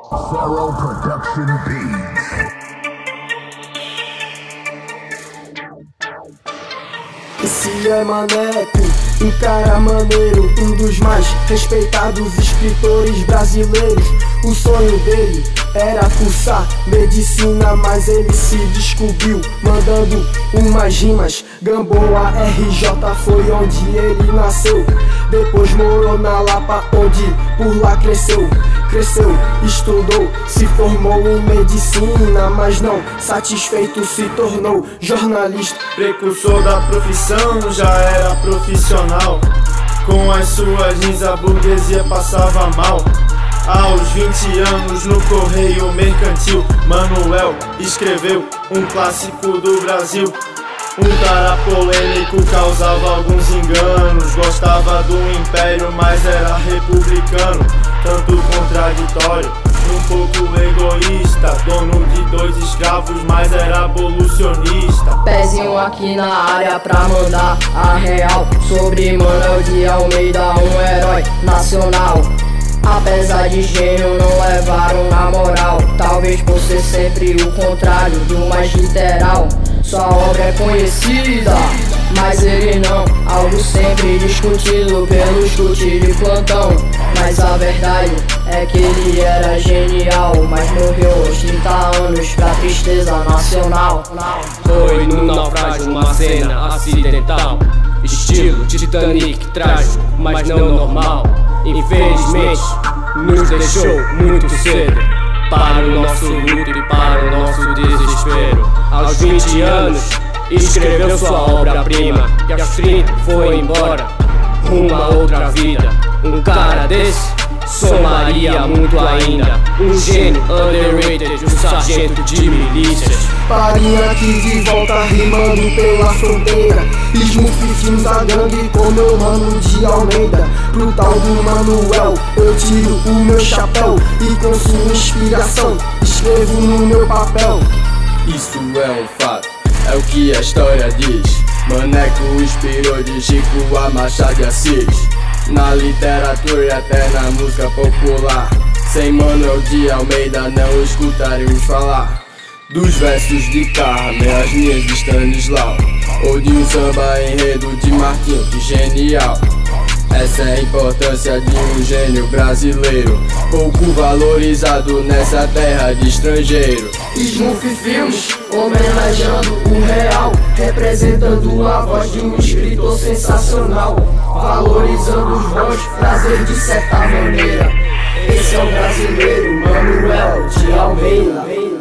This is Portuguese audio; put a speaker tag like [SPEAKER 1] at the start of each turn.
[SPEAKER 1] Thorough Production Beats.
[SPEAKER 2] Esse é Maneco, um cara maneiro, um dos mais respeitados escritores brasileiros. O sonho dele era cursar medicina, mas ele se descobriu mandando umas rimas. Gamboa RJ foi onde ele nasceu. Depois morou na Lapa, onde por lá cresceu, estudou, se formou em medicina, mas não satisfeito se tornou jornalista.
[SPEAKER 3] Precursor da profissão, já era profissional. Com as suas jeans a burguesia passava mal. Aos 20 anos no Correio Mercantil, Manuel escreveu um clássico do Brasil. Um cara polêmico, causava alguns enganos. Gostava do império, mas era republicano. Tanto contraditório, um pouco egoísta. Dono de 2 escravos, mas era abolicionista.
[SPEAKER 4] Pezinho aqui na área pra mandar a real sobre Manuel de Almeida, um herói nacional. Apesar de gênio, não levaram na moral. Talvez por ser sempre o contrário do mais literal. Sua obra é conhecida, mas ele não. Algo sempre discutido pelos chute de plantão. Mas a verdade é que ele era genial, mas morreu aos 30 anos pra tristeza nacional.
[SPEAKER 5] Foi num naufrágio, uma cena acidental, estilo Titanic, trágico, mas não normal. Infelizmente, nos deixou muito cedo, para o nosso luto e para o nosso desespero. Aos 20 anos, escreveu sua obra-prima, e aos 30 foi embora, rumo a outra vida. Um cara desse somaria muito ainda, um gênio underrated, um sargento de milícias.
[SPEAKER 2] Parinha aqui de volta rimando pela fronteira. Smooth filmes da gangue com meu mano de Almeida. Pro tal do Manuel eu tiro o meu chapéu, e com sua inspiração escrevo no meu papel.
[SPEAKER 6] Isso é um fato, é o que a história diz. Maneco inspirou de Chico a Machado de Assis, na literatura e até na música popular. Sem Manuel de Almeida não escutaríamos falar dos versos de Carmen, as linhas de Stanislau, ou de um samba enredo de Martinho, que genial. Essa é a importância de um gênio brasileiro, pouco valorizado nessa terra de estrangeiro.
[SPEAKER 2] Smooth Filmes, homenageando o real, representando a voz de um escritor sensacional, valorizando os bons prazeres de certa maneira. Esse é o brasileiro Manuel de Almeida.